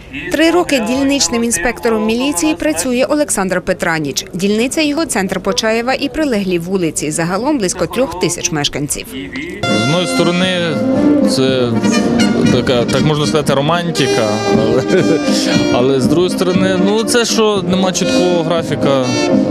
3 роки дільничним інспектором міліції працює Олександр Петраніч. Дільниця його – центр Почаєва і прилеглі вулиці. Загалом близько 3000 мешканців. З моєї сторони, це така, так можна сказати, романтика, але з другої сторони, це що нема чіткого графіка,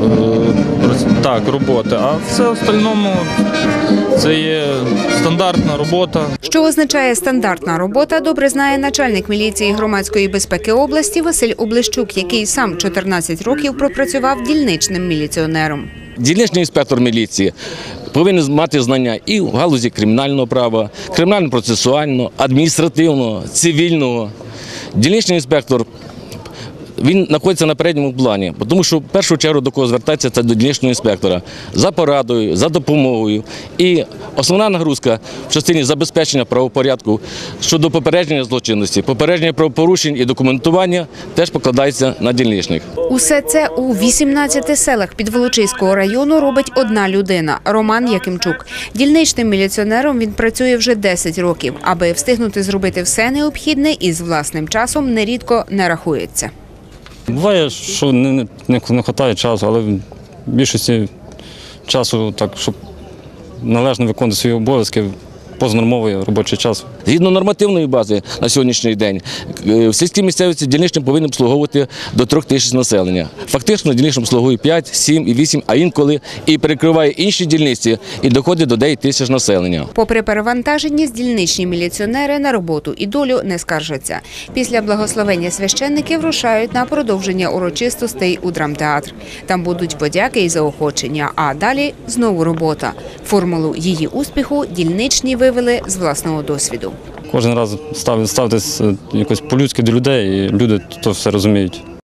так, роботи, а все остальному це є стандартна робота. Що означає стандартна робота, добре знає начальник міліції громадської безпеки області Василь Облещук, який сам 14 років пропрацював дільничним міліціонером. Дільничний інспектор міліції повинен мати знання і в галузі кримінального права, кримінально-процесуального, адміністративного, цивільного. Дільничний інспектор, він знаходиться на передньому плані, тому що в першу чергу до кого звертатися – це до дільничного інспектора за порадою, за допомогою. І основна нагрузка в частині забезпечення правопорядку щодо попередження злочинності, попередження правопорушень і документування теж покладається на дільничних. Усе це у 18 селах Підволочиського району робить одна людина – Роман Якимчук. Дільничним міліціонером він працює вже 10 років. Аби встигнути зробити все необхідне, із власним часом нерідко не рахується. Буває, що не вистачає часу, але в більшості часу, так, щоб належно виконувати свої обов'язки, позанормовий робочий час. Згідно нормативної бази на сьогоднішній день, в сільській місцевості дільничним повинен обслуговувати до 3000 населення. Фактично дільничним обслуговує 5, 7 і 8, а інколи і перекриває інші дільниці і доходить до 9000 населення. Попри перевантаженість, дільничні міліціонери на роботу і долю не скаржаться. Після благословення священників рушають на продовження урочистостей у драмтеатр. Там будуть подяки і заохочення, а далі знову робота. Формулу її успіху дільничні вивели з власного досвіду. Кожен раз ставитись якось по-людськи до людей, і люди то все розуміють.